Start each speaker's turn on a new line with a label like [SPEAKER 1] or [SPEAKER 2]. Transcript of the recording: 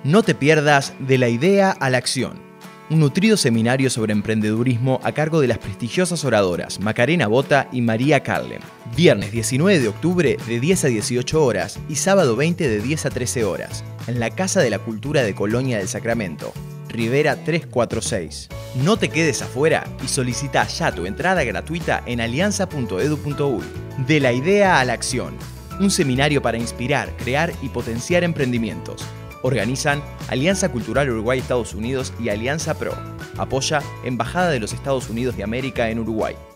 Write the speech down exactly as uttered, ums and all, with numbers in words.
[SPEAKER 1] No te pierdas De la idea a la acción, un nutrido seminario sobre emprendedurismo a cargo de las prestigiosas oradoras Macarena Bota y María Carlem. Viernes diecinueve de octubre de diez a dieciocho horas y sábado veinte de diez a trece horas, en la Casa de la Cultura de Colonia del Sacramento, Rivera trescientos cuarenta y seis. No te quedes afuera y solicita ya tu entrada gratuita en alianza punto edu punto uy. De la idea a la acción, un seminario para inspirar, crear y potenciar emprendimientos. Organizan Alianza Cultural Uruguay-Estados Unidos y Alianza Pro. Apoya Embajada de los Estados Unidos de América en Uruguay.